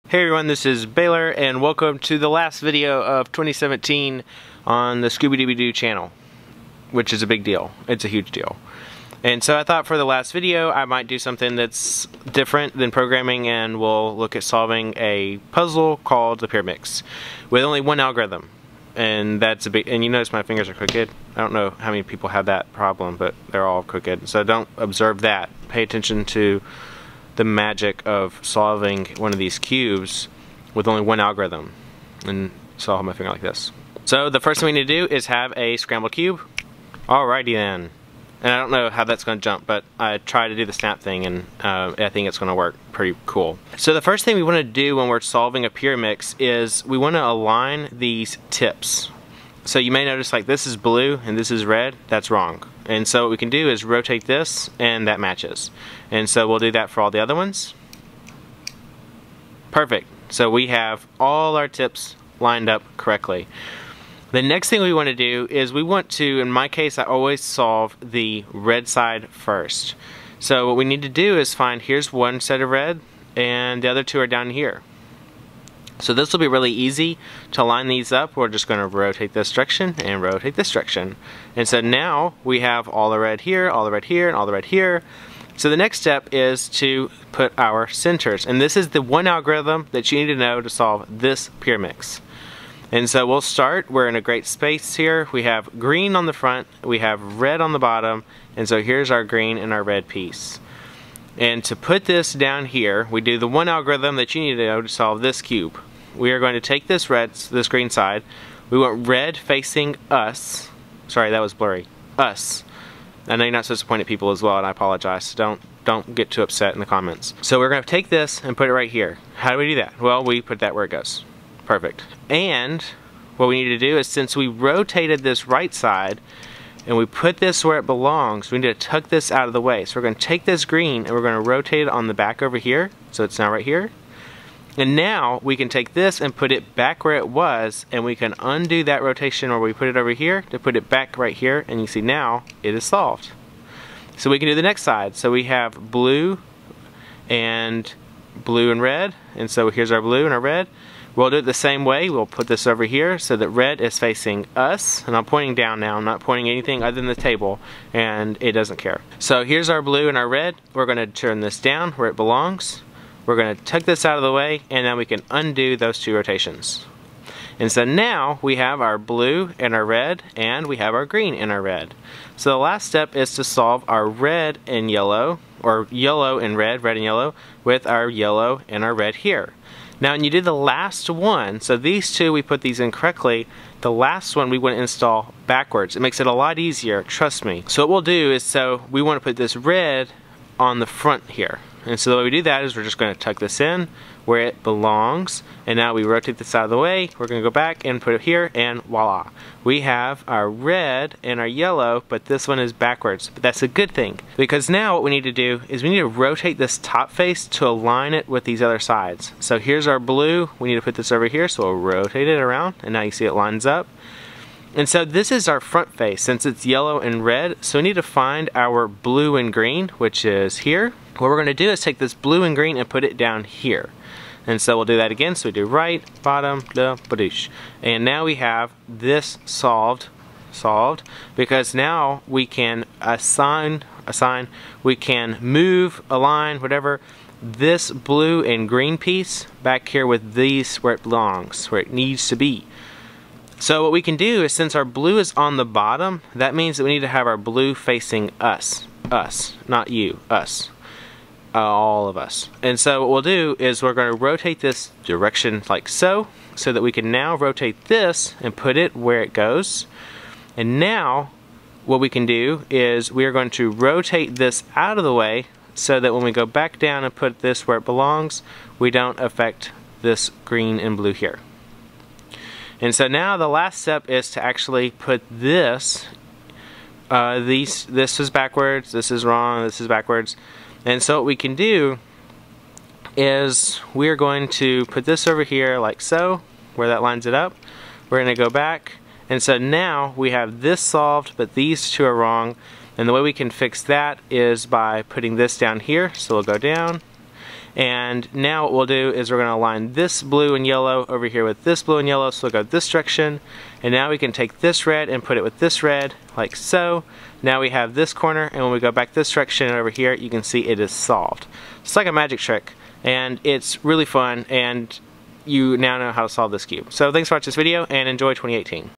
Hey everyone, this is Baylor and welcome to the last video of 2017 on the Scooby-Dooby-Doo channel, which is a big deal. It's a huge deal. And so I thought for the last video I might do something that's different than programming, and we'll look at solving a puzzle called the Pyraminx with only one algorithm. And that's a big, and you notice my fingers are crooked. I don't know how many people have that problem, but they're all crooked. So don't observe that. Pay attention to the magic of solving one of these cubes with only one algorithm. And so I'll hold my finger like this. So the first thing we need to do is have a scrambled cube. Alrighty then. And I don't know how that's going to jump, but I tried to do the snap thing, and I think it's going to work pretty cool. So the first thing we want to do when we're solving a Pyraminx is we want to align these tips. So you may notice like this is blue and this is red. That's wrong. And so what we can do is rotate this and that matches. And so we'll do that for all the other ones. Perfect. So we have all our tips lined up correctly. The next thing we want to do is we want to, in my case, I always solve the red side first. So what we need to do is find, here's one set of red and the other two are down here. So this will be really easy to line these up. We're just going to rotate this direction and rotate this direction. And so now we have all the red here, all the red here, and all the red here. So the next step is to put our centers. And this is the one algorithm that you need to know to solve this Pyraminx. And so we'll start, we're in a great space here. We have green on the front, we have red on the bottom, and so here's our green and our red piece. And to put this down here, we do the one algorithm that you need to know to solve this cube. We are going to take this green side. We want red facing us. Sorry, that was blurry. Us. I know you're not supposed to point at people as well, and I apologize. Don't get too upset in the comments. So we're going to take this and put it right here. How do we do that? Well, we put that where it goes. Perfect. And what we need to do is, since we rotated this right side and we put this where it belongs, we need to tuck this out of the way. So we're going to take this green and we're going to rotate it on the back over here. So it's now right here. And now we can take this and put it back where it was, and we can undo that rotation where we put it over here to put it back right here, and you see now it is solved. So we can do the next side. So we have blue and red, and so here's our blue and our red. We'll do it the same way. We'll put this over here so that red is facing us, and I'm pointing down now. I'm not pointing anything other than the table, and it doesn't care. So here's our blue and our red. We're going to turn this down where it belongs. We're going to tuck this out of the way, and now we can undo those two rotations. And so now we have our blue and our red, and we have our green and our red. So the last step is to solve our red and yellow, or yellow and red and yellow, with our yellow and our red here. Now when you do the last one, so these two we put these in correctly, the last one we want to install backwards. It makes it a lot easier, trust me. So what we'll do is, so we want to put this red on the front here. And so the way we do that is we're just going to tuck this in where it belongs, and now we rotate this out of the way. We're going to go back and put it here, and voila. We have our red and our yellow, but this one is backwards. But that's a good thing, because now what we need to do is we need to rotate this top face to align it with these other sides. So here's our blue. We need to put this over here, so we'll rotate it around, and now you see it lines up. And so this is our front face, since it's yellow and red, so we need to find our blue and green, which is here. What we're going to do is take this blue and green and put it down here. And so we'll do that again. So we do right, bottom, badoosh. And now we have this solved, because now we can assign, we can move, align, whatever, this blue and green piece back here with these where it belongs, where it needs to be. So what we can do is, since our blue is on the bottom, that means that we need to have our blue facing us, not you, us. All of us. And so what we'll do is we're going to rotate this direction like so that we can now rotate this and put it where it goes. And now what we can do is we are going to rotate this out of the way so that when we go back down and put this where it belongs, we don't affect this green and blue here. And so now the last step is to actually put this, this is backwards, this is wrong, this is backwards. And so what we can do is we're going to put this over here like so, where that lines it up. We're going to go back, and so now we have this solved, but these two are wrong. And the way we can fix that is by putting this down here. So we'll go down, And now what we'll do is we're going to align this blue and yellow over here with this blue and yellow, so we'll go this direction. And now we can take this red and put it with this red, like so. Now we have this corner, and when we go back this direction and over here, you can see it is solved. It's like a magic trick, and it's really fun, and you now know how to solve this cube. So thanks for watching this video, and enjoy 2018.